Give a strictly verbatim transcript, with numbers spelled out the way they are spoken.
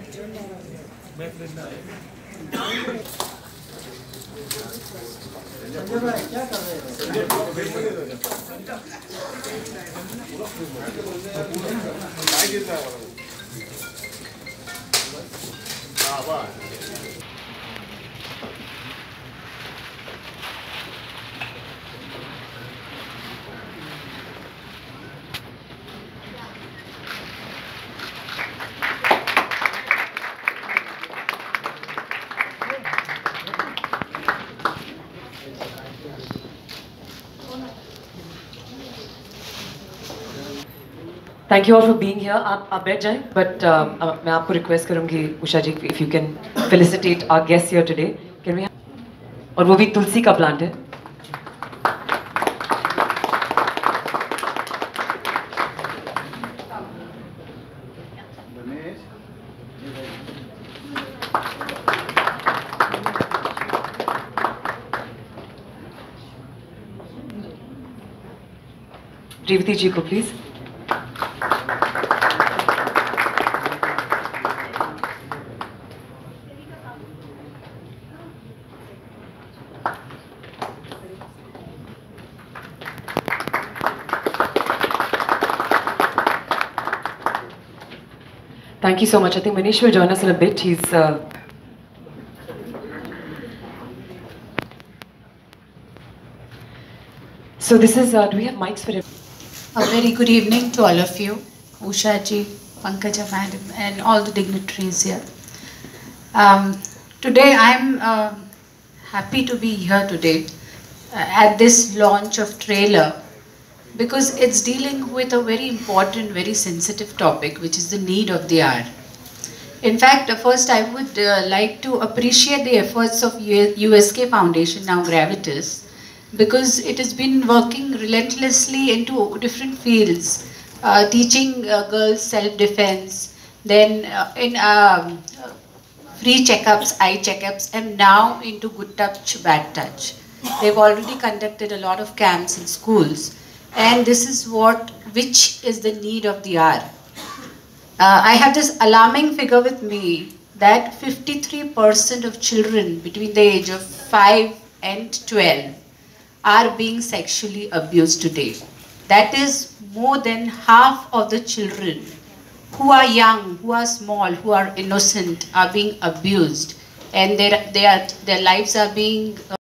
Thank you all for being here. आप आप बैठ जाएं, but uh, मैं आपको request करूँगी उषा जी, if you can felicitate our guests here today. Can we? और वो भी तुलसी का plant है. Revathi जी को please. Thank you so much. I think Manish will join us in a bit. He's uh... so this is. Uh, do we have mics for everyone? A very good evening to all of you, Usha ji, Pankaja madam, and all the dignitaries here. Um, today I'm uh, happy to be here today uh, at this launch of trailer, because it's dealing with a very important, very sensitive topic, which is the need of the hour. In fact, first I would uh, like to appreciate the efforts of U S K Foundation, now Gravittus, because it has been working relentlessly into different fields, uh, teaching uh, girls self-defense, then uh, in um, free checkups, eye checkups, and now into good touch, bad touch. They've already conducted a lot of camps in schools. And this is what, which is the need of the hour. Uh, I have this alarming figure with me that fifty-three percent of children between the age of five and twelve are being sexually abused today. That is more than half of the children who are young, who are small, who are innocent, are being abused, and their, their, their lives are being